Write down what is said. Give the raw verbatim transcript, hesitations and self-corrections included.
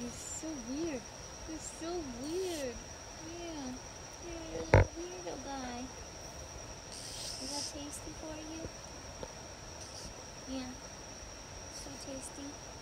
He's so weird. He's so weird. Yeah. You're a little weirdo guy. Is that tasty for you? Yeah. So tasty.